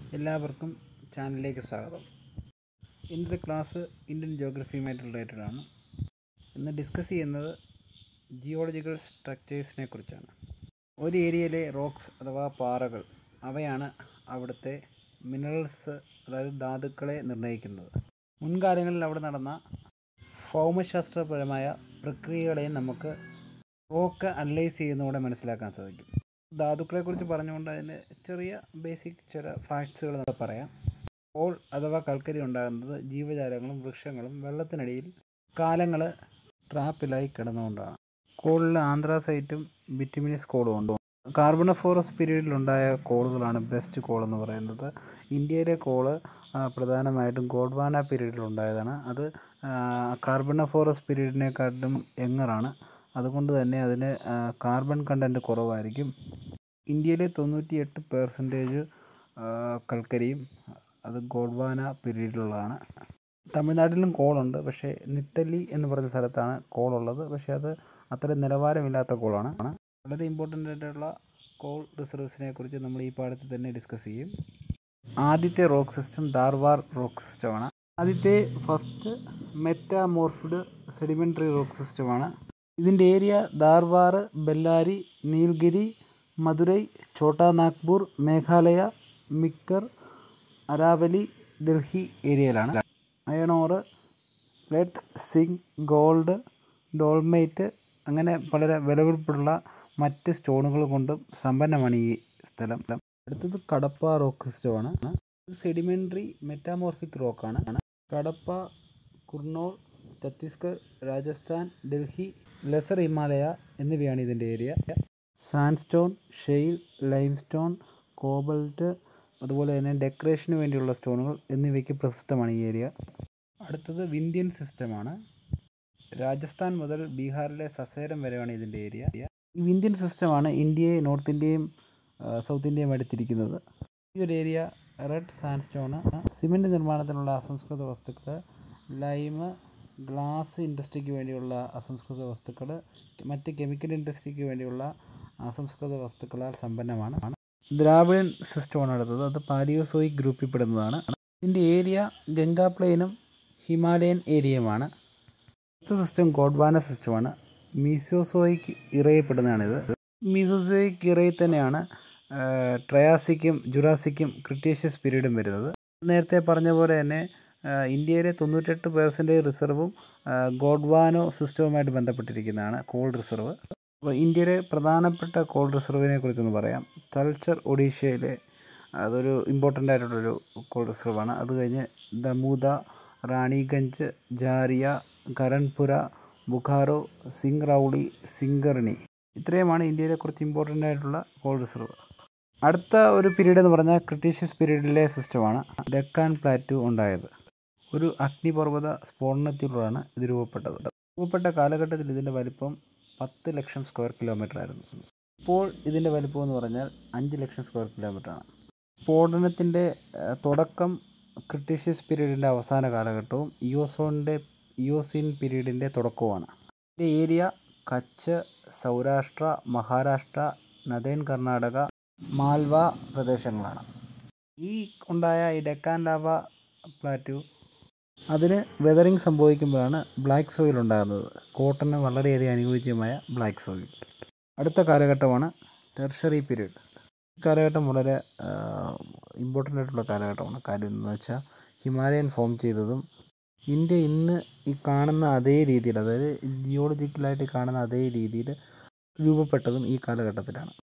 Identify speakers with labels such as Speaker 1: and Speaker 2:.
Speaker 1: എല്ലാവർക്കും ചാനലിലേക്ക് സ്വാഗതം. ഇന്നത്തെ ക്ലാസ് ഇന്ത്യൻ ജോഗ്രഫിയുമായിട്ട് റിലേറ്റഡ് ആണ്. ഇന്ന് ഡിസ്കസ് ചെയ്യുന്നത് ജിയോളജിക്കൽ സ്ട്രക്ചേഴ്സിനെ കുറിച്ചാണ്. ഒരു ഏരിയയിലെ റോക്സ് അഥവാ പാറകൾ, അവയാണ് അവിടുത്തെ മിനറൽസ്, അതായത് ധാതുക്കളെ നിർണ്ണയിക്കുന്നത്. മുൻകാലങ്ങളിൽ അവിടെ നടന്ന ഭൗമശാസ്ത്രപരമായ പ്രക്രിയകളെയും നമുക്ക് റോക്ക് അനലൈസ് ചെയ്യുന്നതോടെ മനസ്സിലാക്കാൻ സാധിക്കും. ധാതുക്കളെക്കുറിച്ച് പറഞ്ഞുകൊണ്ട് അതിന് ചെറിയ ബേസിക് ചില ഫാക്ട്സുകൾ നമുക്ക് പറയാം. കോൾ അഥവാ കൽക്കരി ഉണ്ടാകുന്നത് ജീവജാലങ്ങളും വൃക്ഷങ്ങളും വെള്ളത്തിനടിയിൽ കാലങ്ങൾ ട്രാപ്പിലായി കിടന്നുകൊണ്ടാണ്. കോളിൽ ആന്ത്രാസൈറ്റും ബിറ്റുമിനസ് കോളും ഉണ്ട്. കാർബണഫോറസ് പീരീഡിലുണ്ടായ കോളുകളാണ് ബെസ്റ്റ് കോൾ എന്ന് പറയുന്നത്. ഇന്ത്യയിലെ കോള് പ്രധാനമായിട്ടും ഗോഡ്വാന പീരീഡിലുണ്ടായതാണ്. അത് കാർബണഫോറസ് പീരീഡിനെക്കാട്ടും യങ്ങറാണ്. അതുകൊണ്ട് തന്നെ അതിന് കാർബൺ കണ്ടൻറ്റ് കുറവായിരിക്കും. ഇന്ത്യയിലെ 98% കൽക്കരിയും അത് ഗോഡ്വാന പീരീഡിലുള്ളതാണ്. തമിഴ്നാട്ടിലും കോളുണ്ട്, പക്ഷേ നിത്തല്ലി എന്ന് പറഞ്ഞ സ്ഥലത്താണ് കോളുള്ളത്. പക്ഷേ അത് അത്ര നിലവാരമില്ലാത്ത കോളാണ്. വളരെ ഇമ്പോർട്ടൻ്റ് ആയിട്ടുള്ള കോൾ റിസർവ്സിനെ കുറിച്ച് നമ്മൾ ഈ പാഠത്തിൽ തന്നെ ഡിസ്കസ് ചെയ്യും. ആദ്യത്തെ റോക്ക് സിസ്റ്റം ധാർവാർ റോക്ക് സിസ്റ്റമാണ്. ആദ്യത്തെ ഫസ്റ്റ് മെറ്റാമോർഫ്ഡ് സെഡിമെൻ്ററി റോക്ക് സിസ്റ്റമാണ്. ഇതിൻ്റെ ഏരിയ ധാർവാർ, ബെല്ലാരി, നീൽഗിരി, മധുരൈ, ഛോട്ടാ നാഗ്പൂർ, മേഘാലയ, മിക്കർ, അരാവലി, ഡൽഹി ഏരിയയിലാണ്. അയൺ ഓറ്, ലെഡ്, സിങ്ക്, ഗോൾഡ്, ഡോൾമൈറ്റ് അങ്ങനെ വളരെ വിലപിടിപ്പുള്ള മറ്റ് സ്റ്റോണുകൾ കൊണ്ടും സമ്പന്നമാണ് ഈ സ്ഥലം. അടുത്തത് കടപ്പ റോക്ക് സിസ്റ്റമാണ്. ഇത് സെഡിമെൻ്ററി മെറ്റാമോർഫിക് റോക്കാണ്. കടപ്പ, കുർണോൾ, ഛത്തീസ്ഗഡ്, രാജസ്ഥാൻ, ഡൽഹി, ലെസർ ഹിമാലയ എന്നിവയാണ് ഇതിൻ്റെ area. Sandstone, shale, limestone, cobalt, അതുപോലെ തന്നെ ഡെക്കറേഷന് വേണ്ടിയുള്ള സ്റ്റോണുകൾ എന്നിവയ്ക്ക് പ്രശസ്തമാണ് ഈ ഏരിയ. അടുത്തത് വിന്ധ്യൻ സിസ്റ്റമാണ്. രാജസ്ഥാൻ മുതൽ ബീഹാറിലെ സസേരം വരെയാണ് ഇതിൻ്റെ ഏരിയ. ഈ വിന്ധ്യൻ സിസ്റ്റമാണ് ഇന്ത്യയെ നോർത്ത് ഇന്ത്യയും സൗത്ത് ഇന്ത്യയുമായിട്ട് തിരിക്കുന്നത്. ഈ ഒരു ഏരിയ റെഡ് സാൻഡ്സ്റ്റോണ്, സിമെൻറ്റ് നിർമ്മാണത്തിനുള്ള അസംസ്കൃത വസ്തുക്കൾ, ലൈമ്, ഗ്ലാസ് ഇൻഡസ്ട്രിക്ക് വേണ്ടിയുള്ള അസംസ്കൃത വസ്തുക്കൾ, മറ്റ് കെമിക്കൽ ഇൻഡസ്ട്രിക്ക് വേണ്ടിയുള്ള അസംസ്കൃത വസ്തുക്കളാൽ സമ്പന്നമാണ്. ദ്രാവിഡൻ സിസ്റ്റമാണ് അടുത്തത്. അത് പാലിയോസോയിക് ഗ്രൂപ്പിൽ പെടുന്നതാണ്. ഇതിൻ്റെ ഏരിയ ഗംഗാ പ്ലെയിനും ഹിമാലയൻ ഏരിയയുമാണ്. അടുത്ത സിസ്റ്റം ഗോഡ്വാന സിസ്റ്റമാണ്. മീസോസോയിക് ഇറയിൽപ്പെടുന്നതാണിത്. മീസോസോയിക് ഇറയിൽ തന്നെയാണ് ട്രയാസിക്കും ജുറാസിക്കും ക്രിട്ടീഷ്യസ് പീരീഡും വരുന്നത്. നേരത്തെ പറഞ്ഞ പോലെ തന്നെ ഇന്ത്യയിലെ 98% റിസർവും ഗോഡ്വാനോ സിസ്റ്റവുമായിട്ട് ബന്ധപ്പെട്ടിരിക്കുന്നതാണ് കോൾ റിസർവ്. അപ്പോൾ ഇന്ത്യയിലെ പ്രധാനപ്പെട്ട കോൾ റിസർവിനെ കുറിച്ചൊന്ന് പറയാം. തൽച്ചർ ഒഡീഷയിലെ അതൊരു ഇമ്പോർട്ടൻ്റ് ആയിട്ടുള്ളൊരു കോൾ റിസർവാണ്. അത് കഴിഞ്ഞ് ദമൂദ, റാണിഗഞ്ച്, ജാരിയ, കരൺപുര, ബുഖാറോ, സിംഗ്രൗളി, സിംഗർണി, ഇത്രയുമാണ് ഇന്ത്യയിലെ കുറച്ച് ഇമ്പോർട്ടൻ്റ് ആയിട്ടുള്ള കോൾ റിസർവ്. അടുത്ത ഒരു പീരീഡ് എന്ന് പറഞ്ഞാൽ ക്രിട്ടീഷ്യസ് പീരീഡിലെ സിസ്റ്റമാണ്. ഡെക്കാൻ പ്ലാറ്റു ഉണ്ടായത്. ഒരു അഗ്നിപർവ്വത സ്ഫോടനത്തിലൂടെയാണ് ഇത് രൂപപ്പെട്ടത്. രൂപപ്പെട്ട കാലഘട്ടത്തിൽ ഇതിൻ്റെ വലിപ്പം 10 ലക്ഷം സ്ക്വയർ കിലോമീറ്റർ ആയിരുന്നു. ഇപ്പോൾ ഇതിൻ്റെ വലിപ്പം എന്ന് പറഞ്ഞാൽ 5 ലക്ഷം സ്ക്വയർ കിലോമീറ്ററാണ്. സ്ഫോടനത്തിൻ്റെ തുടക്കം ക്രിട്ടീഷ്യസ് പീരീഡിൻ്റെ അവസാന കാലഘട്ടവും ഇയോസീൻ പീരീഡിൻ്റെ തുടക്കവുമാണ്. ഇതിൻ്റെ ഏരിയ കച്ച്, സൗരാഷ്ട്ര, മഹാരാഷ്ട്ര, നദേൻ കർണാടക, മാൽവ പ്രദേശങ്ങളാണ്. ഈ ഉണ്ടായ ഈ ഡെക്കാൻ ലാവ പ്ലാറ്റു അതിന് വെതറിങ് സംഭവിക്കുമ്പോഴാണ് ബ്ലാക്ക് സോയിൽ ഉണ്ടാകുന്നത്. കോട്ടന് വളരെയധികം അനുയോജ്യമായ ബ്ലാക്ക് സോയിൽ. അടുത്ത കാലഘട്ടമാണ് ടെർഷറി പീരീഡ്. ഈ കാലഘട്ടം വളരെ ഇമ്പോർട്ടൻ്റ് ആയിട്ടുള്ള കാലഘട്ടമാണ്. കാര്യം എന്ന് വെച്ചാൽ ഹിമാലയൻ ഫോം ചെയ്തതും ഇന്ത്യ ഇന്ന് ഈ കാണുന്ന അതേ രീതിയിൽ, അതായത് ജിയോളജിക്കലായിട്ട് കാണുന്ന അതേ രീതിയിൽ രൂപപ്പെട്ടതും ഈ കാലഘട്ടത്തിലാണ്.